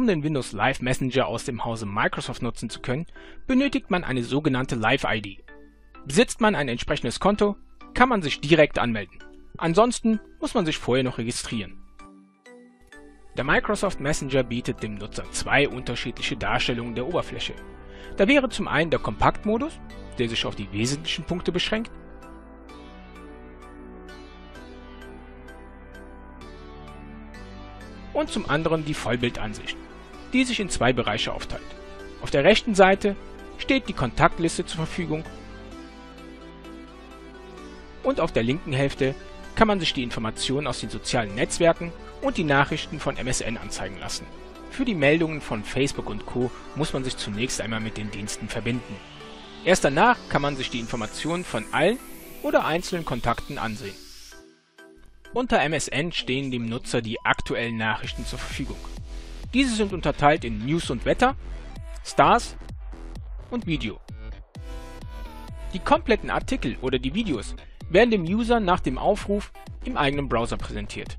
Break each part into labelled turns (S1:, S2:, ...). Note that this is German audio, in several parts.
S1: Um den Windows Live Messenger aus dem Hause Microsoft nutzen zu können, benötigt man eine sogenannte Live-ID. Besitzt man ein entsprechendes Konto, kann man sich direkt anmelden. Ansonsten muss man sich vorher noch registrieren. Der Microsoft Messenger bietet dem Nutzer zwei unterschiedliche Darstellungen der Oberfläche. Da wäre zum einen der Kompaktmodus, der sich auf die wesentlichen Punkte beschränkt, und zum anderen die Vollbildansicht, die sich in zwei Bereiche aufteilt. Auf der rechten Seite steht die Kontaktliste zur Verfügung und auf der linken Hälfte kann man sich die Informationen aus den sozialen Netzwerken und die Nachrichten von MSN anzeigen lassen. Für die Meldungen von Facebook und Co. muss man sich zunächst einmal mit den Diensten verbinden. Erst danach kann man sich die Informationen von allen oder einzelnen Kontakten ansehen. Unter MSN stehen dem Nutzer die aktuellen Nachrichten zur Verfügung. Diese sind unterteilt in News und Wetter, Stars und Video. Die kompletten Artikel oder die Videos werden dem User nach dem Aufruf im eigenen Browser präsentiert.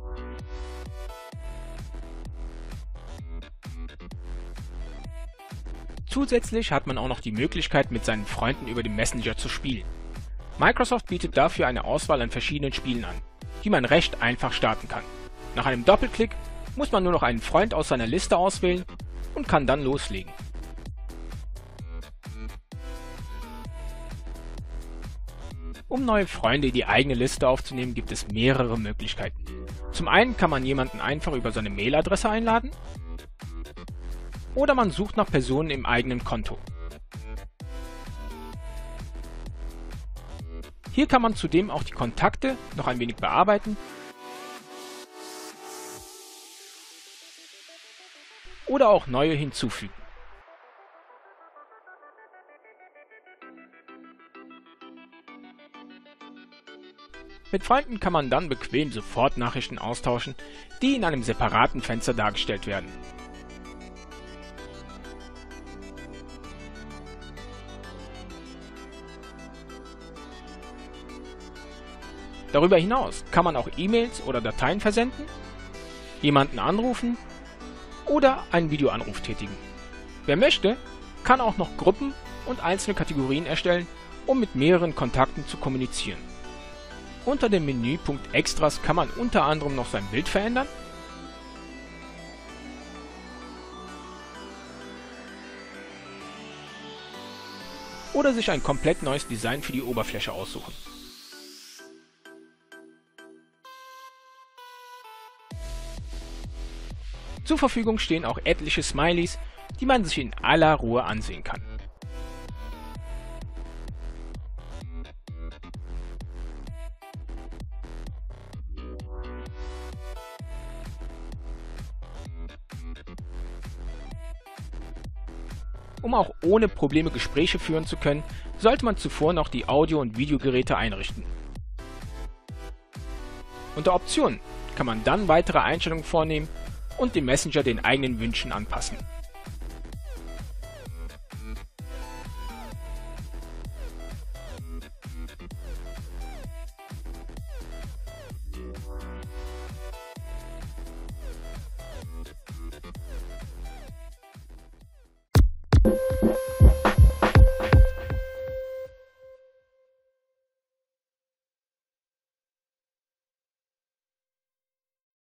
S1: Zusätzlich hat man auch noch die Möglichkeit, mit seinen Freunden über den Messenger zu spielen. Microsoft bietet dafür eine Auswahl an verschiedenen Spielen an, die man recht einfach starten kann. Nach einem Doppelklick muss man nur noch einen Freund aus seiner Liste auswählen und kann dann loslegen. Um neue Freunde in die eigene Liste aufzunehmen, gibt es mehrere Möglichkeiten. Zum einen kann man jemanden einfach über seine Mailadresse einladen oder man sucht nach Personen im eigenen Konto. Hier kann man zudem auch die Kontakte noch ein wenig bearbeiten oder auch neue hinzufügen. Mit Freunden kann man dann bequem sofort Nachrichten austauschen, die in einem separaten Fenster dargestellt werden. Darüber hinaus kann man auch E-Mails oder Dateien versenden, jemanden anrufen oder einen Videoanruf tätigen. Wer möchte, kann auch noch Gruppen und einzelne Kategorien erstellen, um mit mehreren Kontakten zu kommunizieren. Unter dem Menüpunkt Extras kann man unter anderem noch sein Bild verändern oder sich ein komplett neues Design für die Oberfläche aussuchen. Zur Verfügung stehen auch etliche Smileys, die man sich in aller Ruhe ansehen kann. Um auch ohne Probleme Gespräche führen zu können, sollte man zuvor noch die Audio- und Videogeräte einrichten. Unter Optionen kann man dann weitere Einstellungen vornehmen und den Messenger den eigenen Wünschen anpassen.